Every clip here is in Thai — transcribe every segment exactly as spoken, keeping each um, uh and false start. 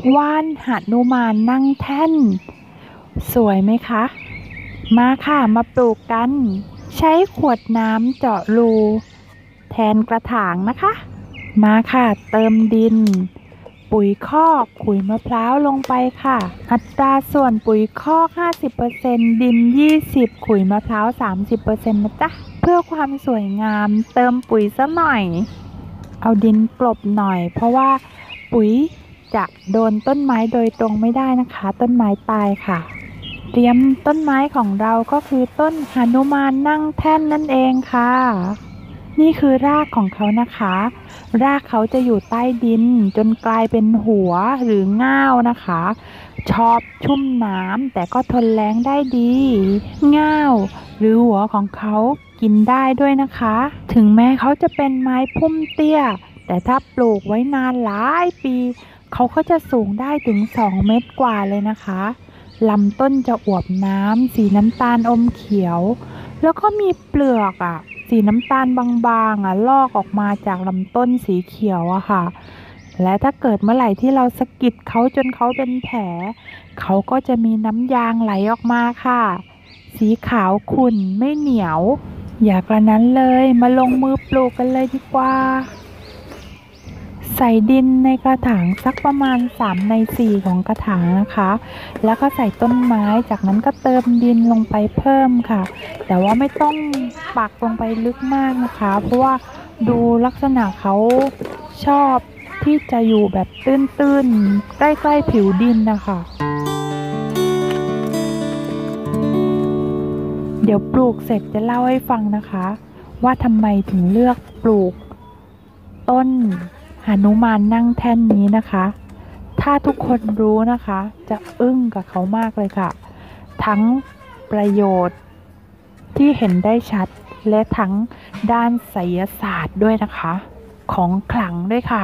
ว่านหนุมานนั่งแท่นสวยไหมคะมาค่ะมาปลูกกันใช้ขวดน้ำเจาะรูแทนกระถางนะคะมาค่ะเติมดินปุ๋ยคอกขุยมะพร้าวลงไปค่ะอัตราส่วนปุ๋ยคอก ห้าสิบเปอร์เซ็นต์ ดิน ยี่สิบ ขุยมะพร้าว สามสิบเปอร์เซ็นต์ นะจ๊ะเพื่อความสวยงามเติมปุ๋ยซะหน่อยเอาดินกลบหน่อยเพราะว่าปุ๋ยจะโดนต้นไม้โดยตรงไม่ได้นะคะต้นไม้ตายค่ะเตรียมต้นไม้ของเราก็คือต้นหนุมานนั่งแท่นนั่นเองค่ะนี่คือรากของเขานะคะรากเขาจะอยู่ใต้ดินจนกลายเป็นหัวหรือง่าวนะคะชอบชุ่มน้ำแต่ก็ทนแล้งได้ดีง่าวหรือหัวของเขากินได้ด้วยนะคะถึงแม้เขาจะเป็นไม้พุ่มเตี้ยแต่ถ้าปลูกไว้นานหลายปีเขาก็จะสูงได้ถึงสองเมตรกว่าเลยนะคะลำต้นจะอวบน้ำสีน้ำตาลอมเขียวแล้วก็มีเปลือกอ่ะสีน้ำตาลบางๆอ่ะลอกออกมาจากลำต้นสีเขียวอะค่ะและถ้าเกิดเมื่อไหร่ที่เราสะกิดเขาจนเขาเป็นแผลเขาก็จะมีน้ำยางไหลออกมาค่ะสีขาวขุ่นไม่เหนียวอย่ากระนั้นเลยมาลงมือปลูกกันเลยดีกว่าใส่ดินในกระถางสักประมาณสามในสี่ของกระถางนะคะแล้วก็ใส่ต้นไม้จากนั้นก็เติมดินลงไปเพิ่มค่ะแต่ว่าไม่ต้องปักลงไปลึกมากนะคะเพราะว่าดูลักษณะเขาชอบที่จะอยู่แบบตื้นๆใกล้ๆผิวดินนะคะเดี๋ยวปลูกเสร็จจะเล่าให้ฟังนะคะว่าทำไมถึงเลือกปลูกต้นหนุมานนั่งแท่นนี้นะคะถ้าทุกคนรู้นะคะจะอึ้งกับเขามากเลยค่ะทั้งประโยชน์ที่เห็นได้ชัดและทั้งด้านไสยศาสตร์ด้วยนะคะของขลังด้วยค่ะ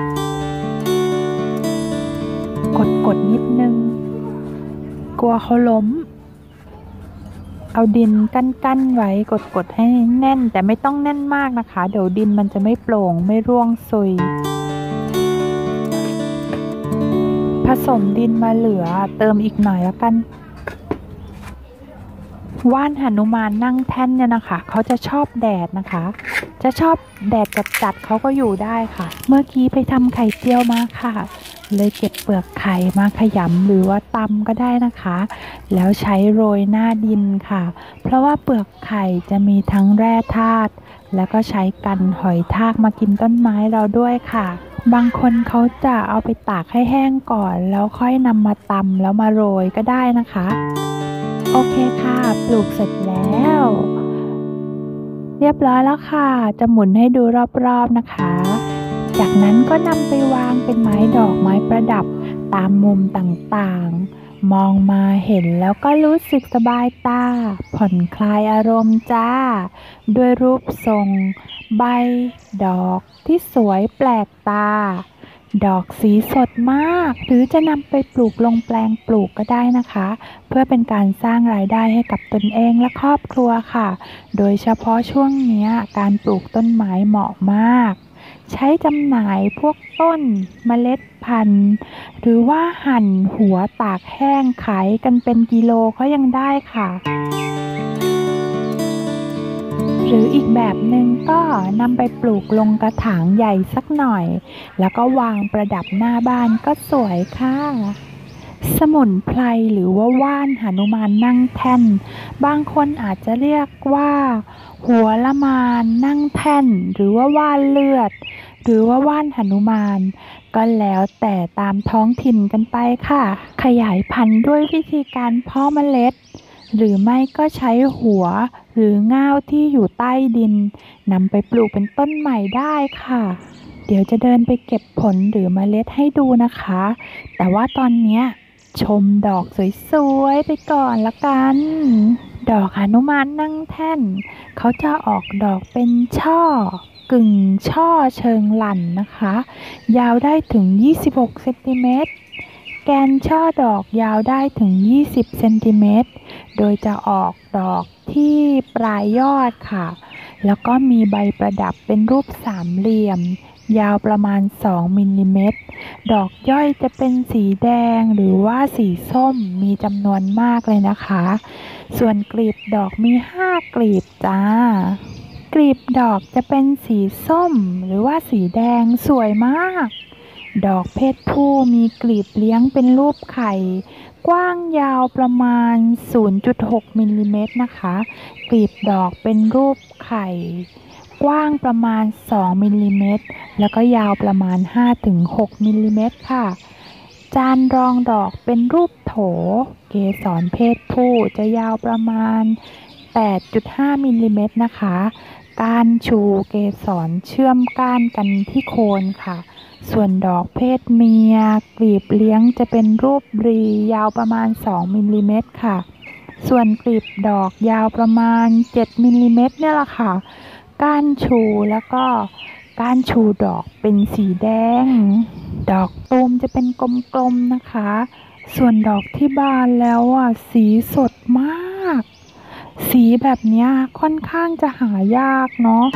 กดกดนิดนึงกลัวเขาล้มเอาดินกั้นๆไว้กดๆให้แน่นแต่ไม่ต้องแน่นมากนะคะเดี๋ยวดินมันจะไม่โปร่งไม่ร่วงซุยผสมดินมาเหลือเติมอีกหน่อยแล้วกันว่านหนุมานนั่งแท่นเนี่ยนะคะเขาจะชอบแดดนะคะจะชอบแดดจัดๆเขาก็อยู่ได้ค่ะเมื่อกี้ไปทำไข่เจียวมาค่ะเลยเก็บเปลือกไข่มาขยำหรือว่าตำก็ได้นะคะแล้วใช้โรยหน้าดินค่ะเพราะว่าเปลือกไข่จะมีทั้งแร่ธาตุแล้วก็ใช้กันหอยทากมากินต้นไม้เราด้วยค่ะบางคนเขาจะเอาไปตากให้แห้งก่อนแล้วค่อยนำมาตำแล้วมาโรยก็ได้นะคะโอเคค่ะปลูกเสร็จแล้วเรียบร้อยแล้วค่ะจะหมุนให้ดูรอบๆนะคะจากนั้นก็นำไปวางเป็นไม้ดอกไม้ประดับตามมุมต่างๆมองมาเห็นแล้วก็รู้สึกสบายตาผ่อนคลายอารมณ์จ้าด้วยรูปทรงใบดอกที่สวยแปลกตาดอกสีสดมากหรือจะนำไปปลูกลงแปลงปลูกก็ได้นะคะเพื่อเป็นการสร้างรายได้ให้กับตนเองและครอบครัวค่ะโดยเฉพาะช่วงนี้การปลูกต้นไม้เหมาะมากใช้จำหน่ายพวกต้นเมล็ดพันธุ์หรือว่าหั่นหัวตากแห้งขายกันเป็นกิโลก็ยังได้ค่ะหรืออีกแบบหนึ่งก็นำไปปลูกลงกระถางใหญ่สักหน่อยแล้วก็วางประดับหน้าบ้านก็สวยค่ะสมุนไพรหรือว่าว่านหนุมานนั่งแท่นบางคนอาจจะเรียกว่าหัวละมานนั่งแท่นหรือว่าว่านเลือดหรือว่าว่านหนุมานก็แล้วแต่ตามท้องถิ่นกันไปค่ะขยายพันธุ์ด้วยวิธีการเพาะเมล็ดหรือไม่ก็ใช้หัวหรือง่าวที่อยู่ใต้ดินนำไปปลูกเป็นต้นใหม่ได้ค่ะเดี๋ยวจะเดินไปเก็บผลหรือเมล็ดให้ดูนะคะแต่ว่าตอนนี้ชมดอกสวยๆไปก่อนละกันดอกหนุมานนั่งแท่นเขาจะออกดอกเป็นช่อกึ่งช่อเชิงหลั่นนะคะยาวได้ถึงยี่สิบหกเซนติเมตรแกนช่อดอกยาวได้ถึงยี่สิบเซนติเมตรโดยจะออกดอกที่ปลายยอดค่ะแล้วก็มีใบประดับเป็นรูปสามเหลี่ยมยาวประมาณสองมิลลิเมตรดอกย่อยจะเป็นสีแดงหรือว่าสีส้มมีจำนวนมากเลยนะคะส่วนกลีบดอกมีห้ากลีบจ้ากลีบดอกจะเป็นสีส้มหรือว่าสีแดงสวยมากดอกเพศผู้มีกลีบเลี้ยงเป็นรูปไข่กว้างยาวประมาณ ศูนย์จุดหก มิลลิเมตรนะคะกลีบดอกเป็นรูปไข่กว้างประมาณสองมิลลิเมตรแล้วก็ยาวประมาณ ห้าถึงหก มิลลิเมตรค่ะจานรองดอกเป็นรูปโถเกสรเพศผู้จะยาวประมาณ แปดจุดห้า มิลลิเมตรนะคะก้านชูเกสรเชื่อมก้านกันที่โคนค่ะส่วนดอกเพศเมียกลีบเลี้ยงจะเป็นรูปรียาวประมาณสองมิลลิเมตรค่ะส่วนกลีบดอกยาวประมาณเจ็ดมิลลิเมตรเนี่ยแหละค่ะก้านชูแล้วก็ก้านชูดอกเป็นสีแดงดอกตูมจะเป็นกลมๆนะคะส่วนดอกที่บานแล้วอ่ะสีสดมากสีแบบนี้ค่อนข้างจะหายากเนาะ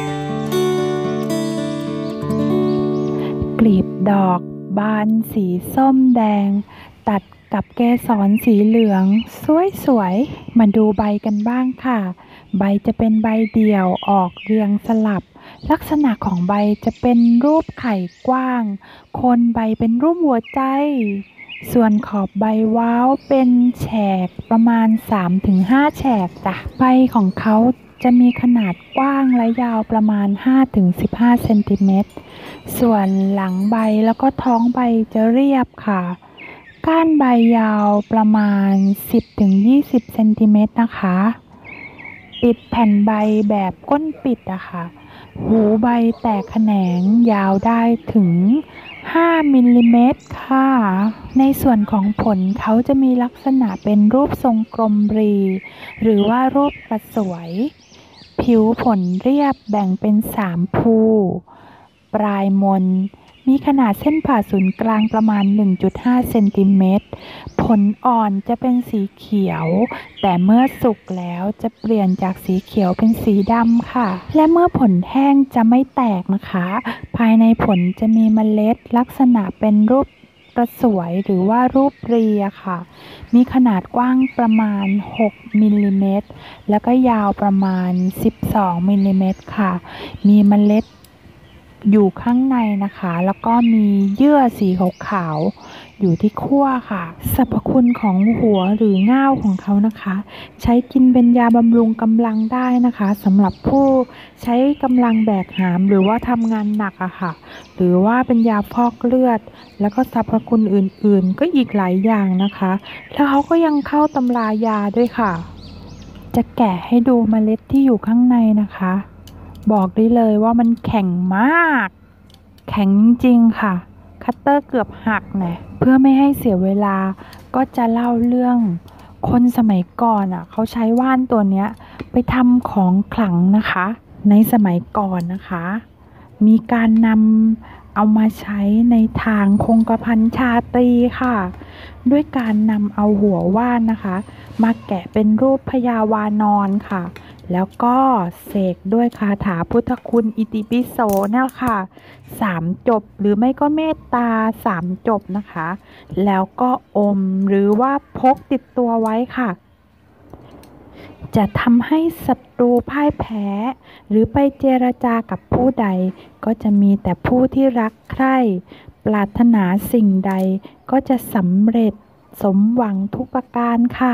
กลีบดอกบานสีส้มแดงตัดกับเกสรสีเหลืองสวยๆมาดูใบกันบ้างค่ะใบจะเป็นใบเดี่ยวออกเรียงสลับลักษณะของใบจะเป็นรูปไข่กว้างโคนใบเป็นรูปหัวใจส่วนขอบใบว้าวเป็นแฉกประมาณ สามถึงห้า แฉกจ้ะใบของเขาจะมีขนาดกว้างและยาวประมาณ ห้าถึงสิบห้า เซนติเมตรส่วนหลังใบแล้วก็ท้องใบจะเรียบค่ะก้านใบยาวประมาณ สิบถึงยี่สิบ เซนติเมตรนะคะปิดแผ่นใบแบบก้นปิดอะค่ะหูใบแตกแขนงยาวได้ถึงห้ามิลลิเมตรค่ะในส่วนของผลเขาจะมีลักษณะเป็นรูปทรงกลมรีหรือว่ารูปกระสวยผิวผลเรียบแบ่งเป็นสามภูปลายมนมีขนาดเส้นผ่าศูนย์กลางประมาณ หนึ่งจุดห้า เซนติเมตรผลอ่อนจะเป็นสีเขียวแต่เมื่อสุกแล้วจะเปลี่ยนจากสีเขียวเป็นสีดำค่ะและเมื่อผลแห้งจะไม่แตกนะคะภายในผลจะมีเมล็ดลักษณะเป็นรูปกระสวยหรือว่ารูปเรียค่ะมีขนาดกว้างประมาณหกมิลลิเมตรแล้วก็ยาวประมาณสิบสองมิลลิเมตรค่ะมีเมล็ดอยู่ข้างในนะคะแล้วก็มีเยื่อสีขาวๆอยู่ที่ขั้วค่ะสรรพคุณของหัวหรือง่าวของเขานะคะใช้กินเป็นยาบำรุงกำลังได้นะคะสำหรับผู้ใช้กำลังแบกหามหรือว่าทำงานหนักอะค่ะหรือว่าเป็นยาฟอกเลือดแล้วก็สรรพคุณอื่นๆก็อีกหลายอย่างนะคะแล้วเขาก็ยังเข้าตำรายาด้วยค่ะจะแกะให้ดูเมล็ดที่อยู่ข้างในนะคะบอกได้เลยว่ามันแข็งมากแข็งจริงๆค่ะคัตเตอร์เกือบหักนะเพื่อไม่ให้เสียเวลาก็จะเล่าเรื่องคนสมัยก่อนอ่ะเขาใช้ว่านตัวเนี้ยไปทำของขลังนะคะในสมัยก่อนนะคะมีการนำเอามาใช้ในทางคงกระพันชาตรีค่ะด้วยการนำเอาหัวว่านนะคะมาแกะเป็นรูปพญาวานอนค่ะแล้วก็เสกด้วยคาถาพุทธคุณอิติปิโสเนี่ยค่ะสามจบหรือไม่ก็เมตตาสามจบนะคะแล้วก็อมหรือว่าพกติดตัวไว้ค่ะจะทำให้ศัตรูพ่ายแพ้หรือไปเจรจากับผู้ใดก็จะมีแต่ผู้ที่รักใคร่ปรารถนาสิ่งใดก็จะสำเร็จสมหวังทุกประการค่ะ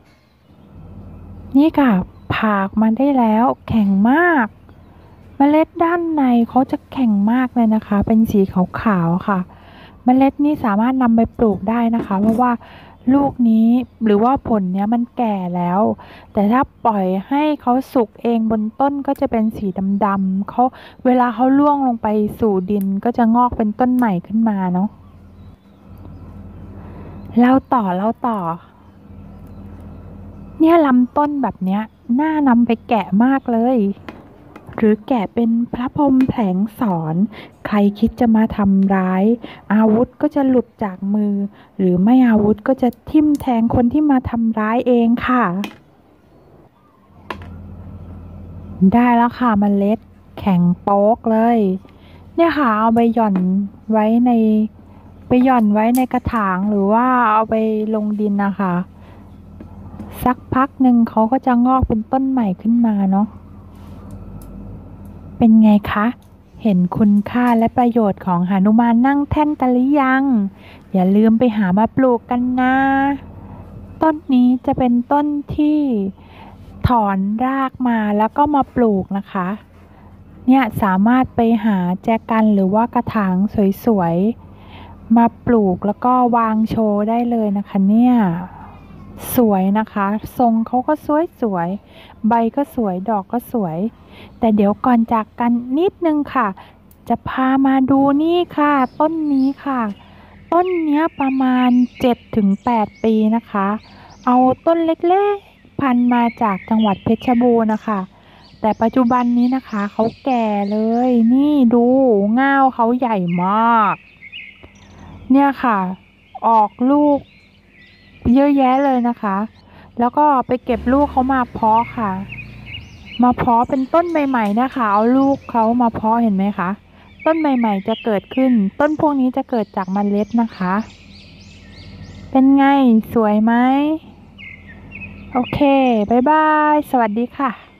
นี่ค่ะผ่าออกมาได้แล้วแข็งมากเมล็ดด้านในเขาจะแข็งมากเลยนะคะเป็นสีขาวๆค่ะเมล็ดนี้สามารถนำไปปลูกได้นะคะเพราะว่าลูกนี้หรือว่าผลเนี้ยมันแก่แล้วแต่ถ้าปล่อยให้เขาสุกเองบนต้นก็จะเป็นสีดำๆเขาเวลาเขาร่วงลงไปสู่ดินก็จะงอกเป็นต้นใหม่ขึ้นมาเนาะเล่าต่อเล่าต่อเนี่ยลำต้นแบบเนี้ยน่านำไปแกะมากเลยหรือแกะเป็นพระพรหมแผลงสอนใครคิดจะมาทำร้ายอาวุธก็จะหลุดจากมือหรือไม่อาวุธก็จะทิ่มแทงคนที่มาทำร้ายเองค่ะได้แล้วค่ะเมล็ดแข็งโป๊กเลยเนี่ยค่ะเอาไปหย่อนไว้ในไปหย่อนไว้ในกระถางหรือว่าเอาไปลงดินนะคะสักพักหนึ่งเขาก็จะงอกเป็นต้นใหม่ขึ้นมาเนาะเป็นไงคะเห็นคุณค่าและประโยชน์ของหนุมานนั่งแท่นกันหรือยังอย่าลืมไปหามาปลูกกันนะต้นนี้จะเป็นต้นที่ถอนรากมาแล้วก็มาปลูกนะคะเนี่ยสามารถไปหาแจกันหรือว่ากระถางสวยๆมาปลูกแล้วก็วางโชว์ได้เลยนะคะเนี่ยสวยนะคะทรงเขาก็สวยๆใบก็สวยดอกก็สวยแต่เดี๋ยวก่อนจากกันนิดนึงค่ะจะพามาดูนี่ค่ะต้นนี้ค่ะต้นเนี้ยประมาณเจ็ดถึงแปดปีนะคะเอาต้นเล็กๆพันธุ์มาจากจังหวัดเพชรบูรณ์นะคะแต่ปัจจุบันนี้นะคะเขาแก่เลยนี่ดูง่าวเขาใหญ่มากเนี่ยค่ะออกลูกเยอะแยะเลยนะคะแล้วก็ไปเก็บลูกเขามาเพาะค่ะมาเพาะเป็นต้นใหม่ๆนะคะเอาลูกเขามาเพาะเห็นไหมคะต้นใหม่ๆจะเกิดขึ้นต้นพวกนี้จะเกิดจากเมล็ดนะคะเป็นไงสวยไหมโอเคบ๊ายบายสวัสดีค่ะ